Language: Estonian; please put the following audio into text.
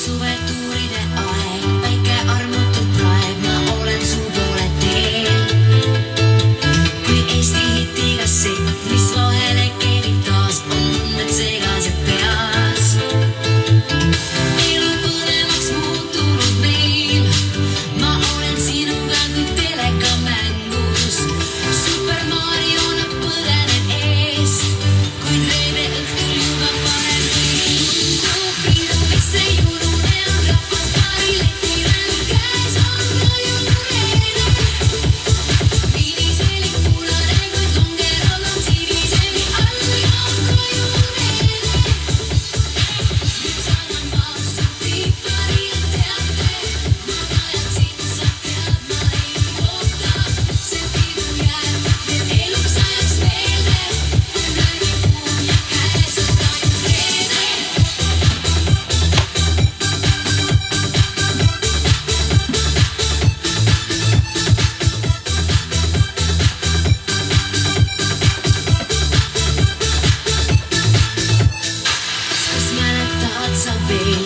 suvetuuride aeg, päike armutult praeg, ma olen su poole teel. Kui Eesti hitiga sitt, mis vahele kerib taas, on tunded segased peas. Elu põnevaks muutunud meil, ma olen sinuga kui telekamängus. Super Mariona põdened eest, kuid reede õhtul juba parem ei tundu. Pidu, miks see jõulune on rahvas paari leti ränn käes, on ka jõulureede. Viiniselik punane, kuid longerol on siniseni all ja on ka jõulureede. Nüüd saadan vastu tiipari ja teate, ma vajan sind, sa tead, ma ei oota. See pidu jääb veel eluks ajaks meelde, kui nöögipuu ja käes on ka jõulureede. Kas mäletad sa veel,